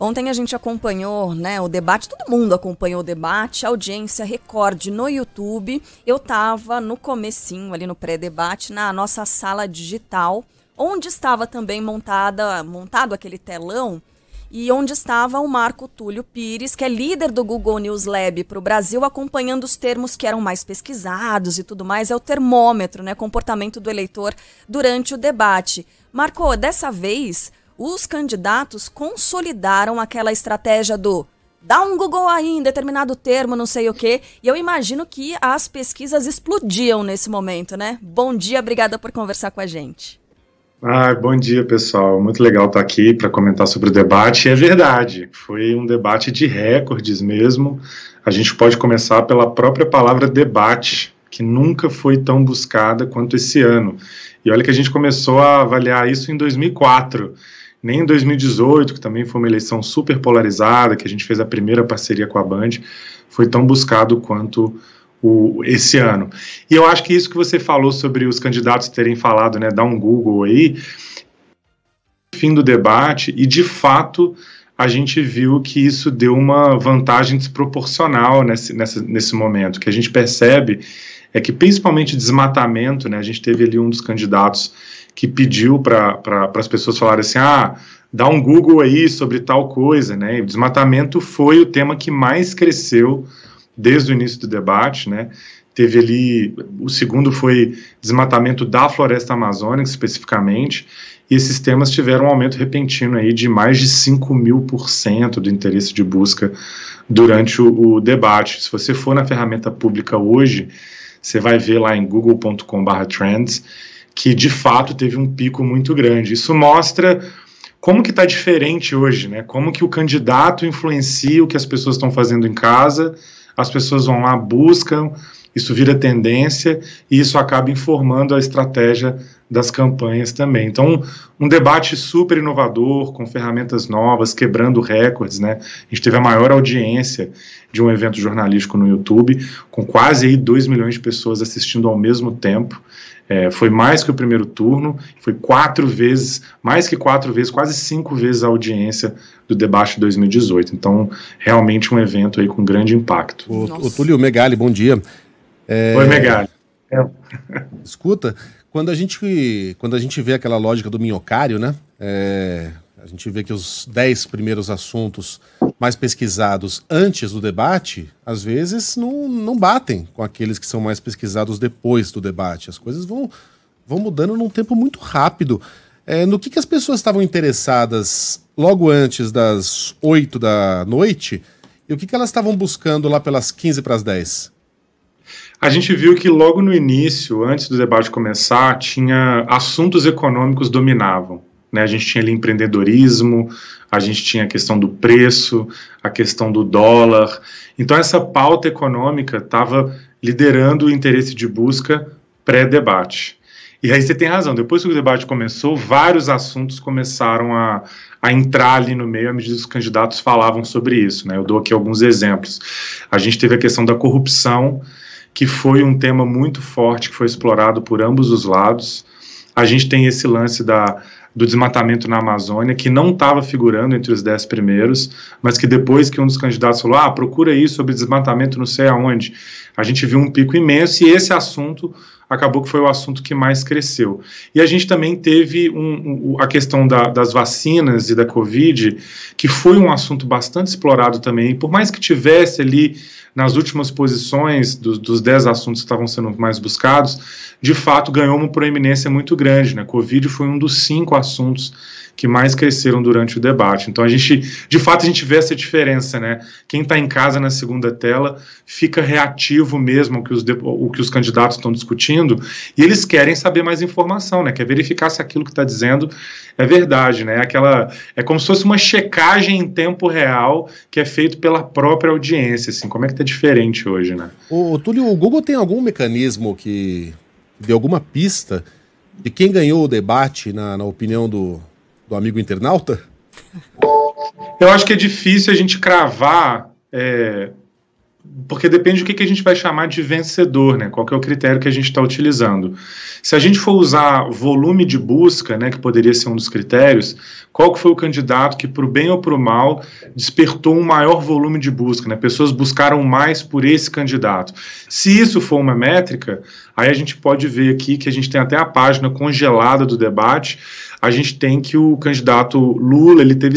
Ontem a gente acompanhou, né, o debate, todo mundo acompanhou o debate, audiência recorde no YouTube. Eu estava no comecinho, ali no pré-debate, na nossa sala digital, onde estava também montado aquele telão e onde estava o Marco Túlio Pires, que é líder do Google News Lab para o Brasil, acompanhando os termos que eram mais pesquisados e tudo mais. É o termômetro, né, comportamento do eleitor durante o debate. Marco, dessa vez, os candidatos consolidaram aquela estratégia do dá um Google aí em determinado termo, não sei o quê. E eu imagino que as pesquisas explodiam nesse momento, né? Bom dia, obrigada por conversar com a gente. Bom dia, pessoal. Muito legal estar aqui para comentar sobre o debate. E é verdade, foi um debate de recordes mesmo. A gente pode começar pela própria palavra debate, que nunca foi tão buscada quanto esse ano. E olha que a gente começou a avaliar isso em 2004, nem em 2018, que também foi uma eleição super polarizada, que a gente fez a primeira parceria com a Band, foi tão buscado quanto esse ano. E eu acho que isso que você falou sobre os candidatos terem falado, né, dá um Google aí, fim do debate, e de fato a gente viu que isso deu uma vantagem desproporcional nesse momento. O que a gente percebe é que principalmente desmatamento, né, a gente teve ali um dos candidatos que pediu para as pessoas falarem assim, dá um Google aí sobre tal coisa, né, e o desmatamento foi o tema que mais cresceu desde o início do debate, né, teve ali, o segundo foi desmatamento da floresta amazônica especificamente, e esses temas tiveram um aumento repentino aí de mais de 5.000% do interesse de busca durante o debate. Se você for na ferramenta pública hoje, você vai ver lá em google.com/trends que de fato teve um pico muito grande. Isso mostra como que está diferente hoje, né? Como que o candidato influencia o que as pessoas estão fazendo em casa, as pessoas vão lá, buscam, isso vira tendência e isso acaba informando a estratégia das campanhas também. Então, um debate super inovador, com ferramentas novas, quebrando recordes, né? A gente teve a maior audiência de um evento jornalístico no YouTube, com quase aí 2 milhões de pessoas assistindo ao mesmo tempo. Foi mais que o primeiro turno, foi 4 vezes, mais que 4 vezes, quase 5 vezes a audiência do debate de 2018. Então, realmente um evento aí com grande impacto. O Túlio Megali, bom dia. Oi, Megali. Escuta, quando a gente vê aquela lógica do minhocário, né? A gente vê que os 10 primeiros assuntos mais pesquisados antes do debate, às vezes não batem com aqueles que são mais pesquisados depois do debate. As coisas vão mudando num tempo muito rápido. No que as pessoas estavam interessadas logo antes das 8 da noite e o que elas estavam buscando lá pelas 15 para as 10? A gente viu que logo no início, antes do debate começar, tinha assuntos econômicos dominavam. Né, a gente tinha ali empreendedorismo, a gente tinha a questão do preço, a questão do dólar. Então essa pauta econômica estava liderando o interesse de busca pré-debate. E aí você tem razão, depois que o debate começou, vários assuntos começaram a entrar ali no meio à medida que os candidatos falavam sobre isso. Né? Eu dou aqui alguns exemplos. A gente teve a questão da corrupção, que foi um tema muito forte, que foi explorado por ambos os lados. A gente tem esse lance do desmatamento na Amazônia, que não estava figurando entre os 10 primeiros, mas que depois que um dos candidatos falou, procura aí sobre desmatamento não sei aonde, a gente viu um pico imenso e esse assunto acabou que foi o assunto que mais cresceu. E a gente também teve a questão das vacinas e da Covid, que foi um assunto bastante explorado também, por mais que tivesse ali nas últimas posições dos 10 assuntos que estavam sendo mais buscados, de fato ganhou uma proeminência muito grande, né? Covid foi um dos 5 assuntos que mais cresceram durante o debate. Então, de fato, a gente vê essa diferença, né? Quem está em casa na segunda tela fica reativo mesmo ao que os candidatos estão discutindo e eles querem saber mais informação, né? Quer verificar se aquilo que está dizendo é verdade, né? É como se fosse uma checagem em tempo real que é feito pela própria audiência, assim. Como é que está diferente hoje, né? Túlio, o Google tem algum mecanismo que dê alguma pista de quem ganhou o debate, na opinião do amigo internauta? Eu acho que é difícil a gente cravar porque depende do que a gente vai chamar de vencedor, né? Qual que é o critério que a gente está utilizando. Se a gente for usar volume de busca, né, que poderia ser um dos critérios, qual que foi o candidato que, para o bem ou para o mal, despertou um maior volume de busca, né? Pessoas buscaram mais por esse candidato. Se isso for uma métrica, aí a gente pode ver aqui que a gente tem até a página congelada do debate. A gente tem que o candidato Lula, ele teve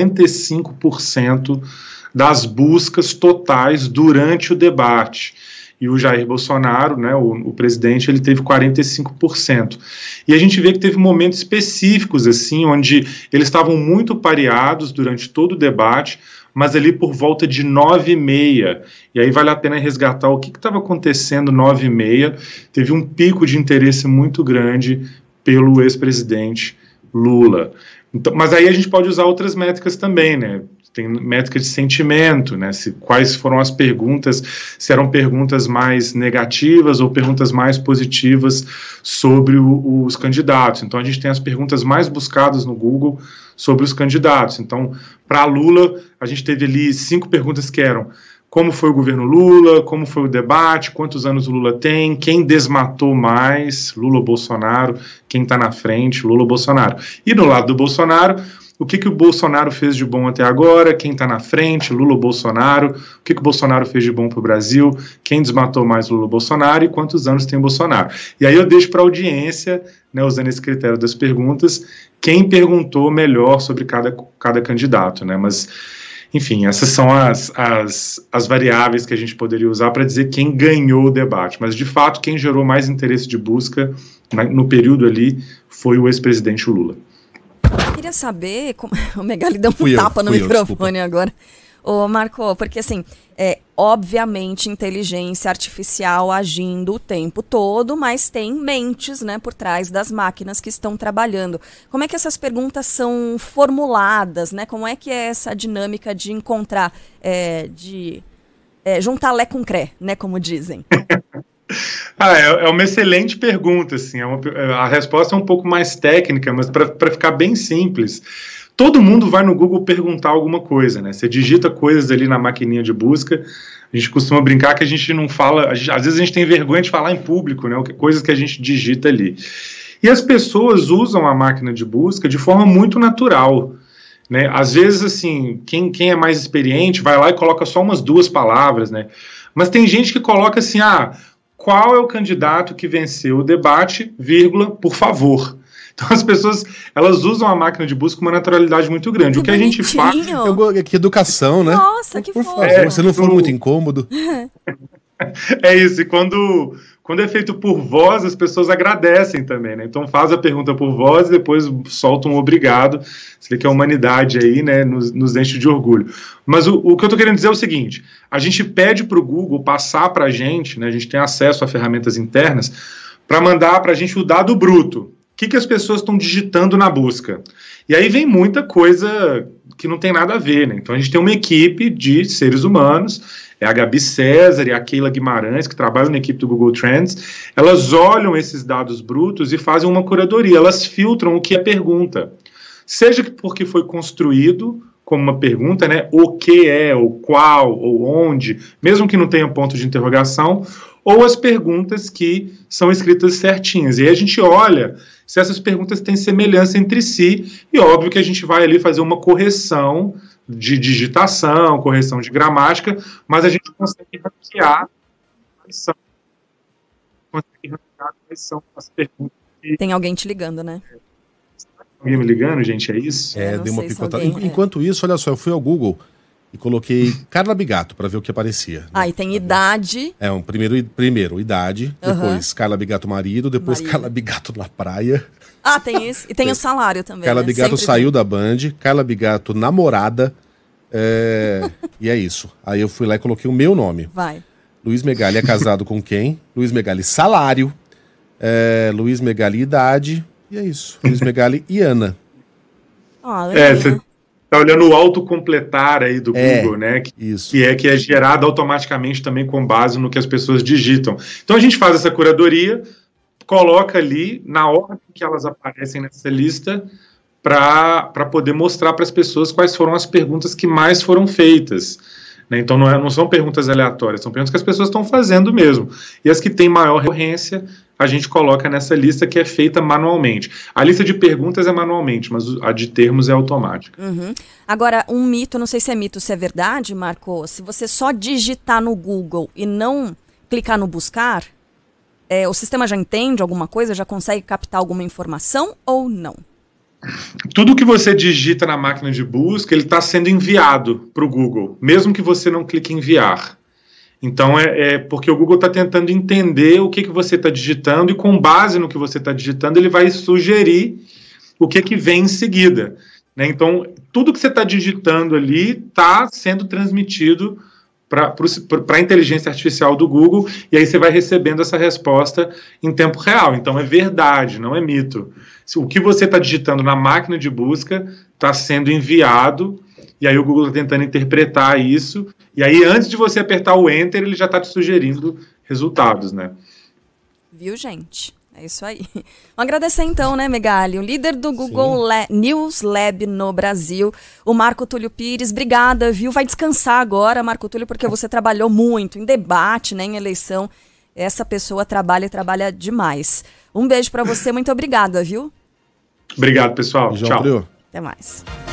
55% das buscas totais durante o debate. E o Jair Bolsonaro, né, o presidente, ele teve 45%. E a gente vê que teve momentos específicos, assim, onde eles estavam muito pareados durante todo o debate, mas ali por volta de 9h30. E aí vale a pena resgatar o que estava acontecendo 9h30. Teve um pico de interesse muito grande pelo ex-presidente Lula. Então, mas aí a gente pode usar outras métricas também, né? Tem métrica de sentimento, né? Quais foram as perguntas, se eram perguntas mais negativas ou perguntas mais positivas sobre os candidatos. Então a gente tem as perguntas mais buscadas no Google sobre os candidatos. Então, para Lula, a gente teve ali 5 perguntas que eram: como foi o governo Lula, como foi o debate, quantos anos o Lula tem, quem desmatou mais, Lula ou Bolsonaro, quem está na frente, Lula ou Bolsonaro. E no lado do Bolsonaro, o que o Bolsonaro fez de bom até agora, quem está na frente, Lula ou Bolsonaro, o que o Bolsonaro fez de bom para o Brasil, quem desmatou mais, Lula ou Bolsonaro, e quantos anos tem o Bolsonaro. E aí eu deixo para a audiência, né, usando esse critério das perguntas, quem perguntou melhor sobre cada candidato, né, mas, enfim, essas são as variáveis que a gente poderia usar para dizer quem ganhou o debate, mas, de fato, quem gerou mais interesse de busca no período ali foi o ex-presidente Lula. Eu queria saber, o Megali deu um tapa no microfone agora. Ô, Marco, porque assim, obviamente inteligência artificial agindo o tempo todo, mas tem mentes, né, por trás das máquinas que estão trabalhando. Como é que essas perguntas são formuladas, né? Como é que é essa dinâmica de encontrar, juntar lé com cré, né, como dizem? É uma excelente pergunta, assim, a resposta é um pouco mais técnica, mas para ficar bem simples, todo mundo vai no Google perguntar alguma coisa, né? Você digita coisas ali na maquininha de busca, a gente costuma brincar que a gente não fala, às vezes a gente tem vergonha de falar em público, né? Coisas que a gente digita ali. E as pessoas usam a máquina de busca de forma muito natural, né? Às vezes, assim, quem é mais experiente vai lá e coloca só umas 2 palavras, né? Mas tem gente que coloca assim, qual é o candidato que venceu o debate, vírgula, por favor. Então as pessoas, elas usam a máquina de busca com uma naturalidade muito grande. Que o que bonitinho. A gente faz... Que educação, né? Nossa, que fofo. Se não for muito incômodo. É isso, e quando é feito por voz, as pessoas agradecem também, né? Então faz a pergunta por voz e depois solta um obrigado. Você vê que a humanidade aí, né, nos enche de orgulho. Mas o que eu tô querendo dizer é o seguinte: a gente pede para o Google passar para a gente, né, a gente tem acesso a ferramentas internas, para mandar para a gente o dado bruto. O que as pessoas estão digitando na busca? E aí vem muita coisa que não tem nada a ver, né? Então a gente tem uma equipe de seres humanos, a Gabi César e a Keila Guimarães, que trabalham na equipe do Google Trends, elas olham esses dados brutos e fazem uma curadoria, elas filtram o que é pergunta. Seja porque foi construído como uma pergunta, né? O que é, ou qual, ou onde, mesmo que não tenha ponto de interrogação, ou as perguntas que são escritas certinhas. E aí a gente olha se essas perguntas têm semelhança entre si, e óbvio que a gente vai ali fazer uma correção de digitação, correção de gramática, mas a gente consegue ranquear quais são as perguntas. Tem alguém te ligando, né? Alguém me ligando, gente? É isso? Deu uma picotada. Enquanto isso, olha só, eu fui ao Google e coloquei Carla Bigato para ver o que aparecia. E tem idade. Primeiro idade, depois Carla Bigato marido, depois Carla Bigato na praia. Tem isso. E tem o salário também. Carla Bigato saiu da Band, Carla Bigato namorada, e é isso. Aí eu fui lá e coloquei o meu nome. Vai. Luiz Megali é casado com quem? Luiz Megali salário, Luiz Megali idade, e é isso. Luiz Megali e Ana. Você tá olhando o autocompletar aí do Google, né? Que é gerado automaticamente também com base no que as pessoas digitam. Então a gente faz essa curadoria, coloca ali na ordem que elas aparecem nessa lista para poder mostrar para as pessoas quais foram as perguntas que mais foram feitas. né? Então não são perguntas aleatórias, são perguntas que as pessoas estão fazendo mesmo. E as que têm maior recorrência, a gente coloca nessa lista que é feita manualmente. A lista de perguntas é manualmente, mas a de termos é automática. Uhum. Agora, um mito, não sei se é mito, se é verdade, Marco, se você só digitar no Google e não clicar no buscar, o sistema já entende alguma coisa, já consegue captar alguma informação ou não? Tudo que você digita na máquina de busca, ele está sendo enviado para o Google, mesmo que você não clique em enviar. Então, porque o Google está tentando entender o que você está digitando e, com base no que você está digitando, ele vai sugerir o que vem em seguida, né? Então, tudo que você está digitando ali está sendo transmitido para a inteligência artificial do Google, e aí você vai recebendo essa resposta em tempo real. Então, é verdade, não é mito. O que você está digitando na máquina de busca está sendo enviado, e aí o Google está tentando interpretar isso, e aí antes de você apertar o Enter, ele já está te sugerindo resultados, né? Viu, gente? É isso aí. Vamos agradecer então, né, Megali? O líder do Google News Lab no Brasil, o Marco Túlio Pires. Obrigada, viu? Vai descansar agora, Marco Túlio, porque você trabalhou muito em debate, né, em eleição. Essa pessoa trabalha e trabalha demais. Um beijo para você, muito obrigada, viu? Obrigado, pessoal. Tchau. Até mais.